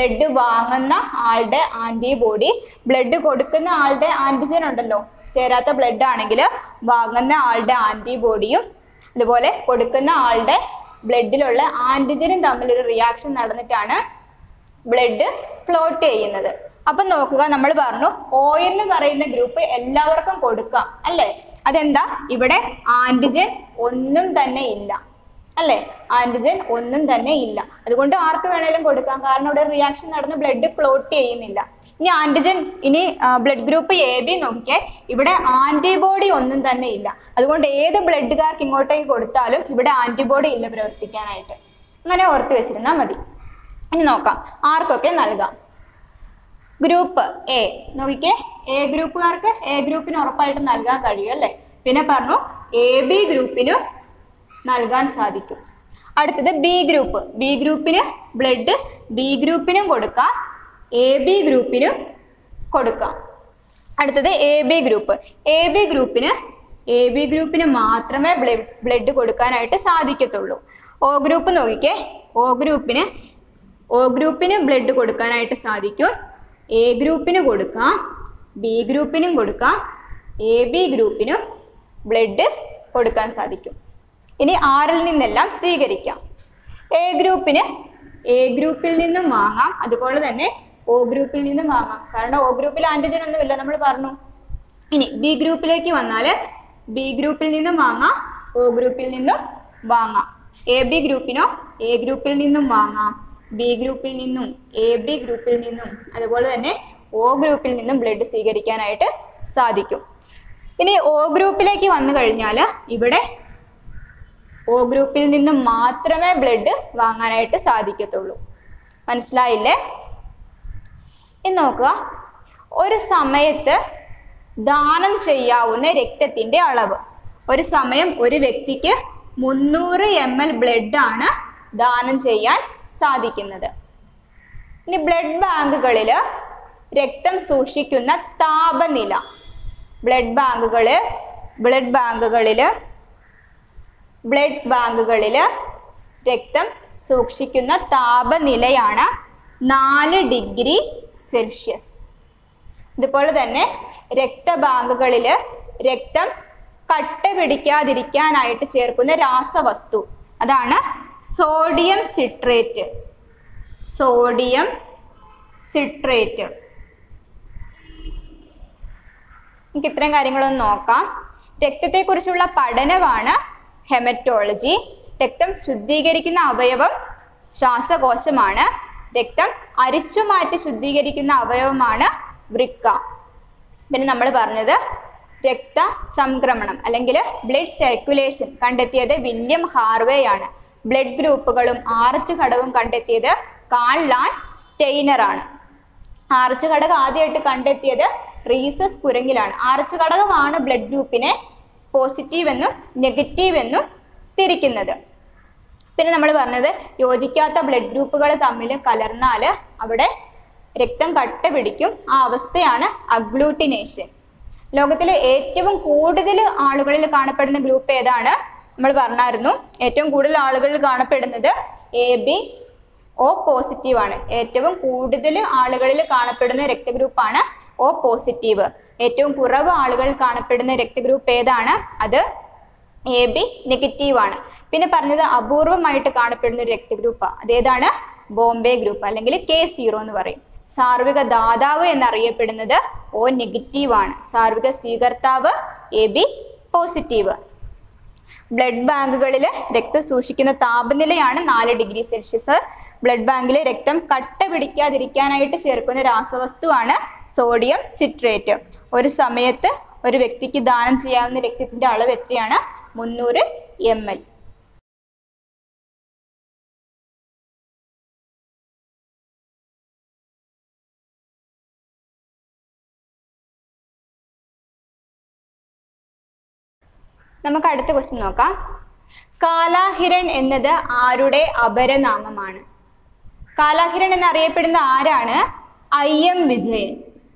ബ്ലഡ് കൊടുക്കുന്ന ആളുടെ ആന്റിജൻ ഉണ്ടല്ലോ, ചേരാത്ത ബ്ലഡ് ആണെങ്കിൽ വാങ്ങുന്ന ആളുടെ ആന്റിബോഡിയും അതുപോലെ കൊടുക്കുന്ന ആളുടെ ബ്ലഡിലുള്ള ആന്റിജനും തമ്മിലൊരു റിയാക്ഷൻ നടന്നിട്ടാണ് ബ്ലഡ് ഫ്ലോട്ട് ചെയ്യുന്നത്. അപ്പൊ നോക്കുക, നമ്മൾ പറഞ്ഞു O എന്ന് പറയുന്ന ഗ്രൂപ്പ് എല്ലാവർക്കും കൊടുക്കാം അല്ലേ. അതെന്താ? ഇവിടെ ആന്റിജൻ ഒന്നും തന്നെ ഇല്ല അല്ലേ. ആന്റിജൻ ഒന്നും തന്നെ ഇല്ല, അതുകൊണ്ട് ആർക്ക് വേണേലും കൊടുക്കാം. കാരണം ഇവിടെ റിയാക്ഷൻ നടന്ന് ബ്ലഡ് ക്ലോട്ട് ചെയ്യുന്നില്ല. ഇനി ബ്ലഡ് ഗ്രൂപ്പ് AB നോക്കിയേ, ഇവിടെ ആന്റിബോഡി ഒന്നും തന്നെ ഇല്ല. അതുകൊണ്ട് ഏത് ബ്ലഡുകാർക്ക് ഇങ്ങോട്ടേക്ക് കൊടുത്താലും ഇവിടെ ആന്റിബോഡി ഇല്ല പ്രവർത്തിക്കാനായിട്ട്. അങ്ങനെ ഓർത്ത് വെച്ചിരുന്നാൽ മതി. ഇനി നോക്കാം ആർക്കൊക്കെ നൽകാം. ഗ്രൂപ്പ് A നോക്കിക്കേ, A ഗ്രൂപ്പുകാർക്ക് A ഗ്രൂപ്പിന് ഉറപ്പായിട്ട് നൽകാൻ കഴിയും അല്ലേ. പിന്നെ പറഞ്ഞു AB ഗ്രൂപ്പിനും നൽകാൻ സാധിക്കും. അടുത്തത് B ഗ്രൂപ്പിന് ബ്ലഡ് B ഗ്രൂപ്പിനും കൊടുക്കാം, AB ഗ്രൂപ്പിനും കൊടുക്കാം. അടുത്തത് AB ഗ്രൂപ്പിന് മാത്രമേ ബ്ലഡ് കൊടുക്കാനായിട്ട് സാധിക്കത്തുള്ളൂ. O ഗ്രൂപ്പ് നോക്കിക്കേ, O ഗ്രൂപ്പിന് ബ്ലഡ് കൊടുക്കാനായിട്ട് സാധിക്കും. A ഗ്രൂപ്പിന് കൊടുക്കാം, B ഗ്രൂപ്പിനും കൊടുക്കാം, AB ഗ്രൂപ്പിനും ബ്ലഡ് കൊടുക്കാൻ സാധിക്കും. ഇനി ആരിൽ നിന്നെല്ലാം സ്വീകരിക്കാം. A ഗ്രൂപ്പിൽ നിന്നും വാങ്ങാം, അതുപോലെ തന്നെ O ഗ്രൂപ്പിൽ നിന്നും വാങ്ങാം. കാരണം O ഗ്രൂപ്പിൽ ആന്റിജൻ ഒന്നുമില്ല നമ്മൾ പറഞ്ഞു. ഇനി B ഗ്രൂപ്പിലേക്ക് വന്നാൽ B ഗ്രൂപ്പിൽ നിന്നും വാങ്ങാം, O ഗ്രൂപ്പിൽ നിന്നും വാങ്ങാം. AB ഗ്രൂപ്പിനോ A ഗ്രൂപ്പിൽ നിന്നും വാങ്ങാം, B ഗ്രൂപ്പിൽ നിന്നും AB ഗ്രൂപ്പിൽ നിന്നും അതുപോലെ തന്നെ O ഗ്രൂപ്പിൽ നിന്നും ബ്ലഡ് സ്വീകരിക്കാനായിട്ട് സാധിക്കും. ഇനി O ഗ്രൂപ്പിലേക്ക് വന്നു കഴിഞ്ഞാൽ ഇവിടെ O ഗ്രൂപ്പിൽ നിന്നും മാത്രമേ ബ്ലഡ് വാങ്ങാനായിട്ട് സാധിക്കത്തുള്ളൂ. മനസ്സിലായില്ലേ? ഇനി നോക്കുക, ഒരു സമയത്ത് ദാനം ചെയ്യാവുന്ന രക്തത്തിന്റെ അളവ്. ഒരു സമയം ഒരു വ്യക്തിക്ക് 300 ml ബ്ലഡ് ആണ് ദാനം ചെയ്യാൻ സാധിക്കുന്നത്. ഇനി ബ്ലഡ് ബാങ്കുകളിൽ രക്തം സൂക്ഷിക്കുന്ന താപനില. ബ്ലഡ് ബാങ്കുകളിൽ രക്തം സൂക്ഷിക്കുന്ന താപനിലയാണ് 4 ഡിഗ്രി സെൽഷ്യസ്. ഇതുപോലെ തന്നെ രക്തബാങ്കുകളിൽ രക്തം കട്ട പിടിക്കാതിരിക്കാനായിട്ട് ചേർക്കുന്ന രാസവസ്തു, അതാണ് സോഡിയം സിട്രേറ്റ്. നമുക്ക് ഇത്രയും കാര്യങ്ങളൊന്ന് നോക്കാം. രക്തത്തെക്കുറിച്ചുള്ള പഠനമാണ് ഹെമറ്റോളജി. രക്തം ശുദ്ധീകരിക്കുന്ന അവയവം ശ്വാസകോശമാണ്. രക്തം അരിച്ചുമാറ്റി ശുദ്ധീകരിക്കുന്ന അവയവമാണ് വൃക്ക. പിന്നെ നമ്മൾ പറഞ്ഞത് രക്തചംക്രമണം അല്ലെങ്കിൽ ബ്ലഡ് സർക്കുലേഷൻ കണ്ടെത്തിയത് വില്യം ഹാർവേ ആണ്. ബ്ലഡ് ഗ്രൂപ്പുകളും ആർച്ച് ഘടകവും കണ്ടെത്തിയത് കാൾ ലാൻ സ്റ്റെയ്നർ ആണ്. ആർച്ച് ഘടകം ആദ്യമായിട്ട് കണ്ടെത്തിയത് റീസസ് കുരങ്ങിലാണ്. ആർച്ച് ഘടകമാണ് ബ്ലഡ് ഗ്രൂപ്പിനെ പോസിറ്റീവ് എന്നും നെഗറ്റീവ് എന്നും തിരിക്കുന്നത്. പിന്നെ നമ്മൾ പറഞ്ഞത് യോജിക്കാത്ത ബ്ലഡ് ഗ്രൂപ്പുകൾ തമ്മിൽ കലർന്നാൽ അവിടെ രക്തം കട്ട പിടിക്കും. ആ അവസ്ഥയാണ് അഗ്ലൂട്ടിനേഷൻ. ലോകത്തിലെ ഏറ്റവും കൂടുതൽ ആളുകളിൽ കാണപ്പെടുന്ന ഗ്രൂപ്പ് ഏതാണ്? നമ്മൾ പറഞ്ഞായിരുന്നു, ഏറ്റവും കൂടുതൽ ആളുകളിൽ കാണപ്പെടുന്നത് ABO പോസിറ്റീവ് ആണ്. ഏറ്റവും കൂടുതൽ ആളുകളിൽ കാണപ്പെടുന്ന രക്തഗ്രൂപ്പാണ് O പോസിറ്റീവ്. ഏറ്റവും കുറവ് ആളുകളിൽ കാണപ്പെടുന്ന രക്തഗ്രൂപ്പ് ഏതാണ്? അത് AB നെഗറ്റീവ് ആണ്. പിന്നെ പറഞ്ഞത് അപൂർവമായിട്ട് കാണപ്പെടുന്ന ഒരു രക്തഗ്രൂപ്പാണ്. അതേതാണ്? ബോംബെ ഗ്രൂപ്പ് അല്ലെങ്കിൽ K0 എന്ന് പറയും. സാർവിക ദാതാവ് എന്നറിയപ്പെടുന്നത് O നെഗറ്റീവ് ആണ്. സാർവിക സ്വീകർത്താവ് AB പോസിറ്റീവ്. ബ്ലഡ് ബാങ്കുകളിൽ രക്തം സൂക്ഷിക്കുന്ന താപനിലയാണ് 4 ഡിഗ്രി സെൽഷ്യസ്. ബ്ലഡ് ബാങ്കിൽ രക്തം കട്ട പിടിക്കാതിരിക്കാനായിട്ട് ചേർക്കുന്ന രാസവസ്തുവാണ് സോഡിയം സിട്രേറ്റ്. ഒരു സമയത്ത് ഒരു വ്യക്തിക്ക് ദാനം ചെയ്യാവുന്ന രക്തത്തിന്റെ അളവ് എത്രയാണ്? 300 ml. നമുക്ക് അടുത്ത ക്വസ്റ്റ്യൻ നോക്കാം. കാലാഹിരൺ എന്നത് ആരുടെ അപരനാമമാണ്? കാലാഹിരൺ എന്നറിയപ്പെടുന്ന ആരാണ്? IM വിജയൻ.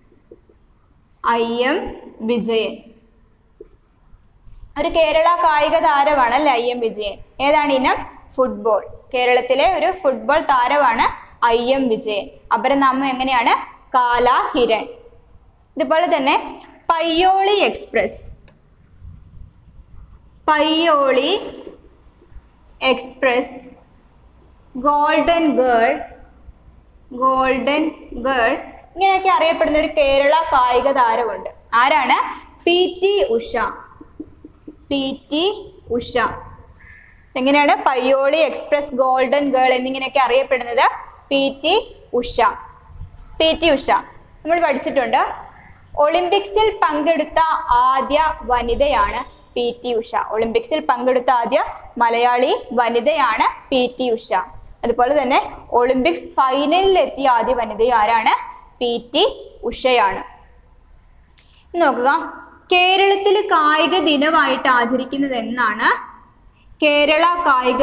ഒരു കേരള കായിക താരമാണ് അല്ലെ IM വിജയൻ. ഏതാണ് ഇനം? ഫുട്ബോൾ. കേരളത്തിലെ ഒരു ഫുട്ബോൾ താരമാണ് IM വിജയൻ. അപരനാമം എങ്ങനെയാണ്? കാലാഹിരൺ. ഇതുപോലെ തന്നെ പയ്യോളി എക്സ്പ്രസ്, ഗോൾഡൻ ഗേൾ ഇങ്ങനെയൊക്കെ അറിയപ്പെടുന്ന ഒരു കേരള കായിക താരമുണ്ട്. ആരാണ്? PT ഉഷ. എങ്ങനെയാണ് പയ്യോളി എക്സ്പ്രസ്, ഗോൾഡൻ ഗേൾ എന്നിങ്ങനെയൊക്കെ അറിയപ്പെടുന്നത്? PT ഉഷ. നമ്മൾ പഠിച്ചിട്ടുണ്ട്. ഒളിമ്പിക്സിൽ പങ്കെടുത്ത ആദ്യ വനിതയാണ് PT ഉഷ. ഒളിമ്പിക്സിൽ പങ്കെടുത്ത ആദ്യ മലയാളി വനിതയാണ് PT ഉഷ. അതുപോലെ തന്നെ ഒളിമ്പിക്സ് ഫൈനലിൽ എത്തിയ ആദ്യ വനിത ആരാണ്? PT ഉഷയാണ്. നോക്കുക, കേരളത്തിൽ കായിക ദിനമായിട്ട് ആചരിക്കുന്നത് എന്നാണ്? കേരള കായിക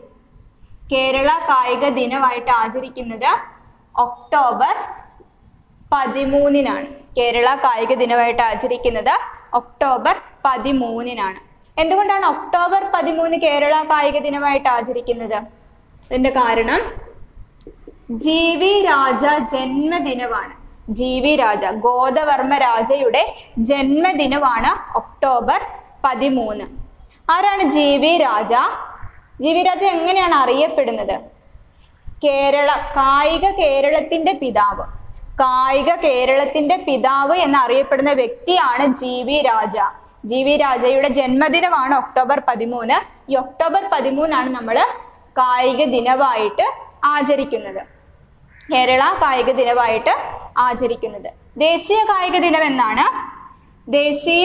ദിനമായിട്ട് ആചരിക്കുന്നത് ഒക്ടോബർ 13-നാണ്. കേരള കായിക ദിനമായിട്ട് ആചരിക്കുന്നത് ഒക്ടോബർ 13-നാണ്. എന്തുകൊണ്ടാണ് ഒക്ടോബർ 13 കേരള കായിക ദിനമായിട്ട് ആചരിക്കുന്നത്? ഇതിന്റെ കാരണം GV രാജ ജന്മദിനമാണ്. GV രാജ, ഗോദവർമ്മ രാജയുടെ ജന്മദിനമാണ് ഒക്ടോബർ 13. ആരാണ് GV രാജ? GV രാജ എങ്ങനെയാണ് അറിയപ്പെടുന്നത്? കായിക കേരളത്തിന്റെ പിതാവ് എന്നറിയപ്പെടുന്ന വ്യക്തിയാണ് GV രാജ. GV രാജയുടെ ജന്മദിനമാണ് ഒക്ടോബർ 13. ഈ ഒക്ടോബർ 13 നമ്മൾ കായിക ദിനമായിട്ട് ആചരിക്കുന്നത്, കേരള കായിക ദിനമായിട്ട് ആചരിക്കുന്നത്. ദേശീയ കായിക ദിനം എന്നാണ്? ദേശീയ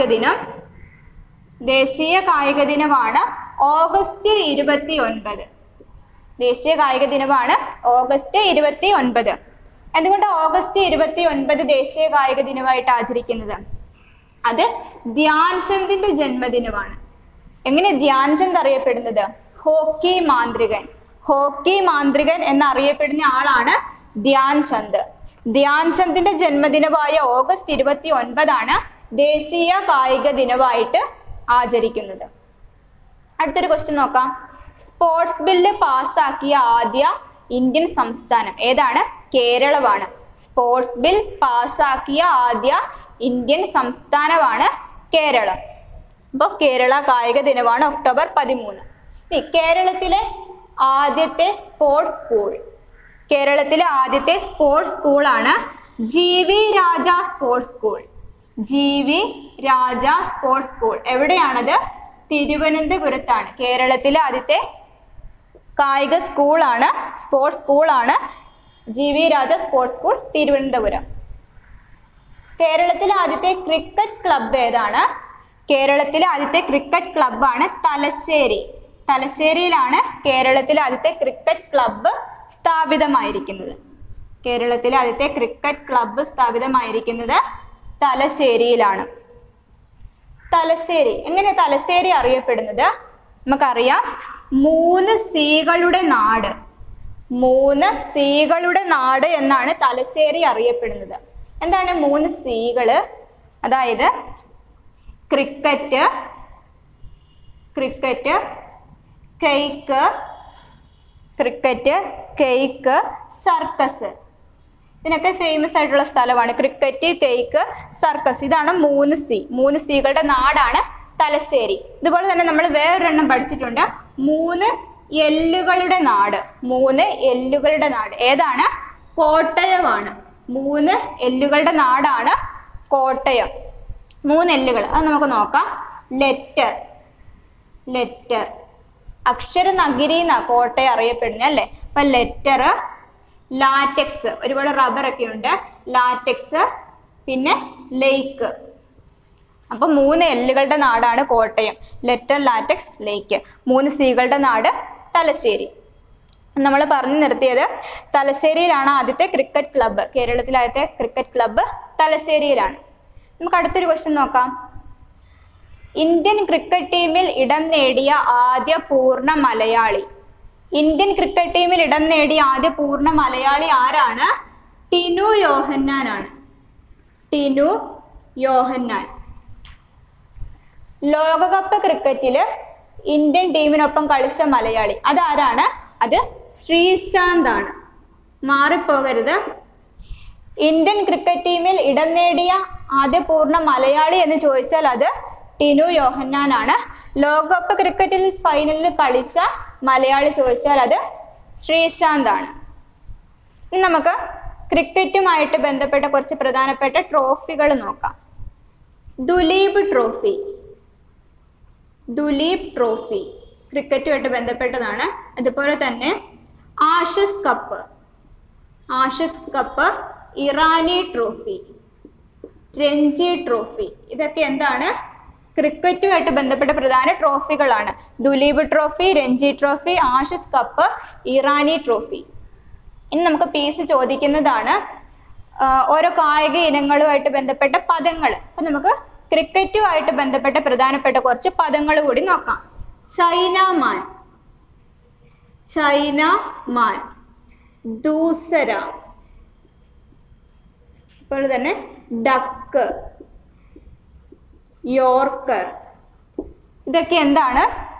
കായിക ദിനമാണ് ഓഗസ്റ്റ് 29. ദേശീയ കായിക ദിനമാണ് ഓഗസ്റ്റ് 29. എന്തുകൊണ്ട് ഓഗസ്റ്റ് 29 ദേശീയ കായിക ദിനമായിട്ട് ആചരിക്കുന്നത്? അത് ധ്യാൻചന്ദിന്റെ ജന്മദിനമാണ്. എങ്ങനെ ധ്യാൻചന്ദ് അറിയപ്പെടുന്നത്? ഹോക്കി മാന്ത്രികൻ എന്നറിയപ്പെടുന്ന ആളാണ് ധ്യാൻ ചന്ദ്. ധ്യാൻ ചന്ദിന്റെ ജന്മദിനമായ ഓഗസ്റ്റ് 29 ദേശീയ കായിക ദിനമായിട്ട് ആചരിക്കുന്നത്. അടുത്തൊരു ക്വസ്റ്റ്യൻ നോക്കാം. സ്പോർട്സ് ബില്ല് പാസ്സാക്കിയ ആദ്യ ഇന്ത്യൻ സംസ്ഥാനം ഏതാണ്? കേരളമാണ്. സ്പോർട്സ് ബിൽ പാസ്സാക്കിയ ആദ്യ ഇന്ത്യൻ സംസ്ഥാനമാണ് കേരളം. അപ്പോൾ കേരള കായിക ദിനമാണ് ഒക്ടോബർ 13. കേരളത്തിലെ ആദ്യത്തെ സ്പോർട്സ് സ്കൂൾ, കേരളത്തിലെ ആദ്യത്തെ സ്പോർട്സ് സ്കൂളാണ് GV Raja sports school. GV Raja sports school എവിടെയാണത്? തിരുവനന്തപുരത്താണ്. കേരളത്തിലെ ആദ്യത്തെ കായിക സ്കൂളാണ്, സ്പോർട്സ് സ്കൂളാണ് GV Raja sports school, Thiruvananthapuram. കേരളത്തിലെ ആദ്യത്തെ ക്രിക്കറ്റ് ക്ലബ്ബ് ഏതാണ്? കേരളത്തിലെ ആദ്യത്തെ ക്രിക്കറ്റ് ക്ലബ്ബാണ് തലശ്ശേരി. തലശ്ശേരിയിലാണ് കേരളത്തിലെ ആദ്യത്തെ ക്രിക്കറ്റ് ക്ലബ്ബ് സ്ഥാപിതമായിരിക്കുന്നത്. കേരളത്തിലെ ആദ്യത്തെ ക്രിക്കറ്റ് ക്ലബ്ബ് സ്ഥാപിതമായിരിക്കുന്നത് തലശ്ശേരിയിലാണ്. തലശ്ശേരി, എങ്ങനെ തലശ്ശേരി അറിയപ്പെടുന്നത്? നമുക്കറിയാം, 3 സീകളുടെ നാട്, 3 സീകളുടെ നാട് എന്നാണ് തലശ്ശേരി അറിയപ്പെടുന്നത്. എന്താണ് 3 സീകള്? അതായത് ക്രിക്കറ്റ്, കേക്ക്, സർക്കസ്. ഇതിനൊക്കെ ഫേമസ് ആയിട്ടുള്ള സ്ഥലമാണ്. ക്രിക്കറ്റ്, കേക്ക്, സർക്കസ്, ഇതാണ് 3 സി. 3 സീകളുടെ നാടാണ് തലശ്ശേരി. ഇതുപോലെ തന്നെ നമ്മൾ വേറൊരെണ്ണം പഠിച്ചിട്ടുണ്ട്, 3 എല്ലുകളുടെ നാട്. 3 എല്ലുകളുടെ നാട് ഏതാണ്? കോട്ടയമാണ്. 3 എല്ലുകളുടെ നാടാണ് കോട്ടയം. 3 എല്ലുകൾ അത് നമുക്ക് നോക്കാം. ലെറ്റർ, അക്ഷര നഗരി എന്നാ കോട്ടയം അറിയപ്പെടുന്നത് അല്ലേ? അപ്പൊ ലെറ്റർ, ലാറ്റക്സ്, ഒരുപാട് റബ്ബർ ഒക്കെ ഉണ്ട്, ലാറ്റക്സ്, പിന്നെ ലേക്ക്. അപ്പൊ 3 എല്ലുകളുടെ നാടാണ് കോട്ടയം. Letter, latex, lake. 3 സീകളുടെ നാട് തലശ്ശേരി. നമ്മൾ പറഞ്ഞു നിർത്തിയത് തലശ്ശേരിയിലാണ് ആദ്യത്തെ ക്രിക്കറ്റ് ക്ലബ്ബ്. കേരളത്തിലെ ആദ്യത്തെ ക്രിക്കറ്റ് ക്ലബ്ബ് തലശ്ശേരിയിലാണ്. നമുക്ക് അടുത്തൊരു ക്വസ്റ്റ്യൻ നോക്കാം. ഇന്ത്യൻ ക്രിക്കറ്റ് ടീമിൽ ഇടം നേടിയ ആദ്യ പൂർണ്ണ മലയാളി. ഇന്ത്യൻ ക്രിക്കറ്റ് ടീമിൽ ഇടം നേടിയ ആദ്യ പൂർണ്ണ മലയാളി ആരാണ്? ടിനു യോഹന്നാൻ ആണ്. ടിനു യോഹന്നാൻ. ലോകകപ്പ് ക്രിക്കറ്റില് ഇന്ത്യൻ ടീമിനൊപ്പം കളിച്ച മലയാളി അതാരാണ്? അത് ശ്രീശാന്ത് ആണ്. മാറിപ്പോകരുത്. ഇന്ത്യൻ ക്രിക്കറ്റ് ടീമിൽ ഇടം നേടിയ ആദ്യ പൂർണ്ണ മലയാളി എന്ന് ചോദിച്ചാൽ അത് ടിനു യോഹന്നാൻ ആണ്. ലോകകപ്പ് ക്രിക്കറ്റിൽ ഫൈനലിൽ കളിച്ച മലയാളി ചോദിച്ചാൽ അത് ശ്രീശാന്ത് ആണ്. ഇനി നമുക്ക് ക്രിക്കറ്റുമായിട്ട് ബന്ധപ്പെട്ട കുറച്ച് പ്രധാനപ്പെട്ട ട്രോഫികൾ നോക്കാം. ദുലീപ് ട്രോഫി ക്രിക്കറ്റുമായിട്ട് ബന്ധപ്പെട്ടതാണ്. അതുപോലെ തന്നെ Ashes cup, Irani trophy, Ranji trophy, ഇതൊക്കെ എന്താണ്? ക്രിക്കറ്റുമായിട്ട് ബന്ധപ്പെട്ട പ്രധാന ട്രോഫികളാണ്. Duleep trophy, Ranji trophy, Ashes cup, Irani trophy. ഇനി നമുക്ക് പീസ് ചോദിക്കുന്നതാണ് ഓരോ കായിക ഇനങ്ങളുമായിട്ട് ബന്ധപ്പെട്ട പദങ്ങൾ. അപ്പൊ നമുക്ക് ക്രിക്കറ്റുമായിട്ട് ബന്ധപ്പെട്ട പ്രധാനപ്പെട്ട കുറച്ച് പദങ്ങൾ കൂടി നോക്കാം. ചൈനാമാൻ, ദൂസര, അതുപോലെ തന്നെ ഡക്ക്, യോർക്കർ, ഇതൊക്കെ എന്താണ്?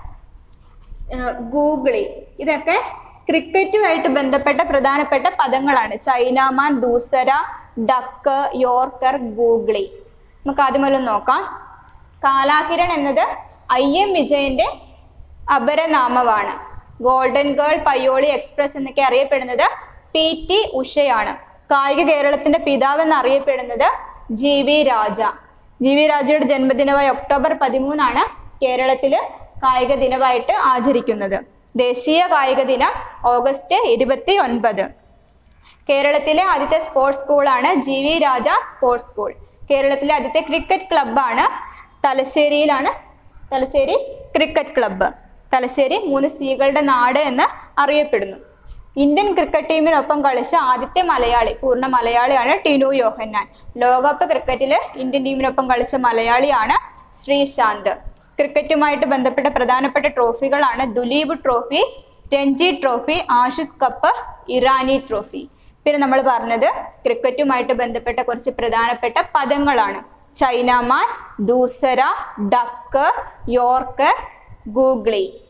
ഗൂഗ്ലി. ഇതൊക്കെ ക്രിക്കറ്റുമായിട്ട് ബന്ധപ്പെട്ട പ്രധാനപ്പെട്ട പദങ്ങളാണ്. Chinaman, doosra, duck, yorker, googly. നമുക്ക് ആദ്യമൊന്നും നോക്കാം. കാലാഹിരൺ എന്നത് IM വിജയന്റെ അപരനാമമാണ്. ഗോൾഡൻ ഗേൾ, പയ്യോളി എക്സ്പ്രസ് എന്നൊക്കെ അറിയപ്പെടുന്നത് PT ഉഷയാണ്. കായിക കേരളത്തിന്റെ പിതാവ് എന്നറിയപ്പെടുന്നത് GV രാജ. GV രാജയുടെ ജന്മദിനമായ ഒക്ടോബർ 13 കേരളത്തില് കായിക ദിനമായിട്ട് ആചരിക്കുന്നത്. ദേശീയ കായിക ദിനം ഓഗസ്റ്റ് 29. കേരളത്തിലെ ആദ്യത്തെ സ്പോർട്സ് സ്കൂളാണ് GV രാജ സ്പോർട്സ് സ്കൂൾ. കേരളത്തിലെ ആദ്യത്തെ ക്രിക്കറ്റ് ക്ലബ്ബാണ് തലശ്ശേരിയിലാണ് തലശ്ശേരി ക്രിക്കറ്റ് ക്ലബ്ബ്. തലശ്ശേരി 3 സീകളുടെ നാട് എന്ന് അറിയപ്പെടുന്നു. ഇന്ത്യൻ ക്രിക്കറ്റ് ടീമിനൊപ്പം കളിച്ച ആദ്യത്തെ മലയാളി, പൂർണ്ണ മലയാളിയാണ് ടിനു യോഹന്നാൻ. ലോകകപ്പ് ക്രിക്കറ്റിൽ ഇന്ത്യൻ ടീമിനൊപ്പം കളിച്ച മലയാളിയാണ് ശ്രീശാന്ത്. ക്രിക്കറ്റുമായിട്ട് ബന്ധപ്പെട്ട പ്രധാനപ്പെട്ട ട്രോഫികളാണ് Duleep trophy, Ranji trophy, Ashes cup, Irani trophy. പിന്നെ നമ്മൾ പറഞ്ഞത് ക്രിക്കറ്റുമായിട്ട് ബന്ധപ്പെട്ട കുറച്ച് പ്രധാനപ്പെട്ട പദങ്ങളാണ്. Chinaman, doosra, duck, yorker, googly.